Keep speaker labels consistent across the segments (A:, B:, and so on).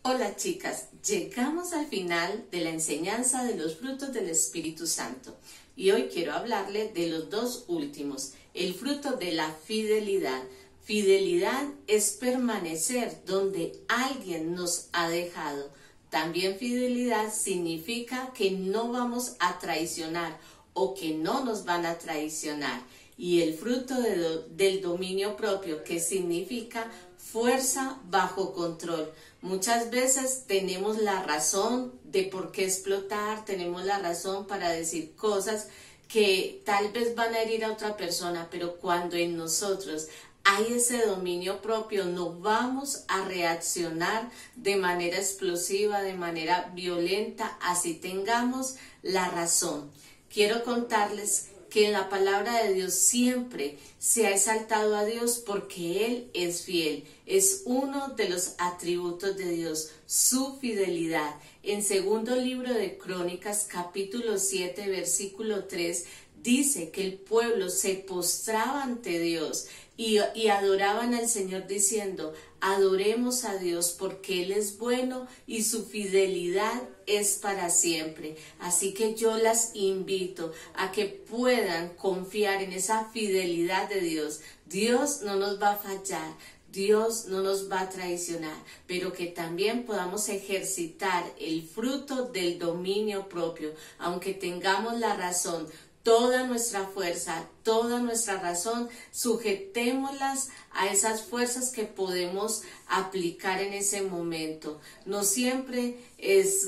A: Hola chicas, llegamos al final de la enseñanza de los frutos del Espíritu Santo y hoy quiero hablarles de los dos últimos, el fruto de la fidelidad. Fidelidad es permanecer donde alguien nos ha dejado. También fidelidad significa que no vamos a traicionar o que no nos van a traicionar. Y el fruto del dominio propio, que significa fuerza bajo control. Muchas veces tenemos la razón de por qué explotar, tenemos la razón para decir cosas que tal vez van a herir a otra persona, pero cuando en nosotros hay ese dominio propio, no vamos a reaccionar de manera explosiva, de manera violenta, así tengamos la razón. Quiero contarles que en la palabra de Dios siempre se ha exaltado a Dios porque Él es fiel. Es uno de los atributos de Dios, su fidelidad. En segundo libro de Crónicas, capítulo 7, versículo 3, dice que el pueblo se postraba ante Dios y adoraban al Señor diciendo: adoremos a Dios porque Él es bueno y su fidelidad es para siempre. Así que yo las invito a que puedan confiar en esa fidelidad de Dios. Dios no nos va a fallar. Dios no nos va a traicionar, pero que también podamos ejercitar el fruto del dominio propio, aunque tengamos la razón. Toda nuestra fuerza, toda nuestra razón, sujetémoslas a esas fuerzas que podemos aplicar en ese momento. No siempre es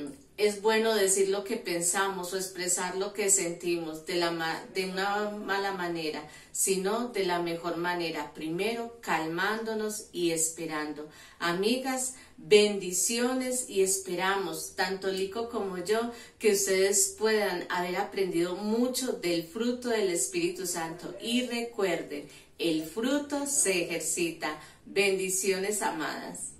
A: bueno decir lo que pensamos o expresar lo que sentimos de una mala manera, sino de la mejor manera. Primero, calmándonos y esperando. Amigas, bendiciones y esperamos, tanto Lico como yo, que ustedes puedan haber aprendido mucho del fruto del Espíritu Santo. Y recuerden, el fruto se ejercita. Bendiciones, amadas.